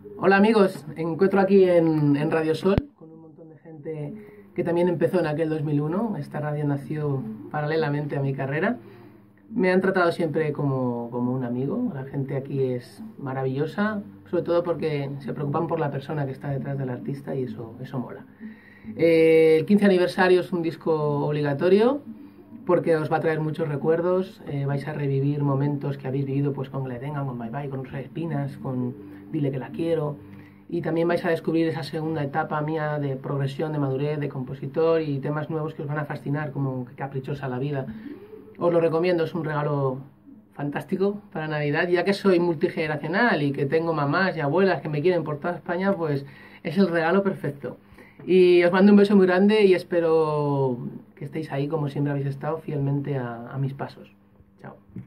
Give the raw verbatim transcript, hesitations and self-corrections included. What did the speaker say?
Hola amigos, encuentro aquí en, en Radio Sol con un montón de gente que también empezó en aquel dos mil uno. Esta radio nació paralelamente a mi carrera. Me han tratado siempre como, como un amigo. La gente aquí es maravillosa, sobre todo porque se preocupan por la persona que está detrás del artista y eso, eso mola. Eh, el quince aniversario es un disco obligatorio porque os va a traer muchos recuerdos, eh, vais a revivir momentos que habéis vivido pues con Gledenga, con Bye Bye, con Rosa Espinas, con Dile que la quiero, y también vais a descubrir esa segunda etapa mía de progresión, de madurez, de compositor y temas nuevos que os van a fascinar, como Qué caprichosa la vida. Os lo recomiendo, es un regalo fantástico para Navidad, ya que soy multigeneracional y que tengo mamás y abuelas que me quieren por toda España, pues es el regalo perfecto. Y os mando un beso muy grande y espero que estéis ahí como siempre habéis estado, fielmente a, a mis pasos. Chao.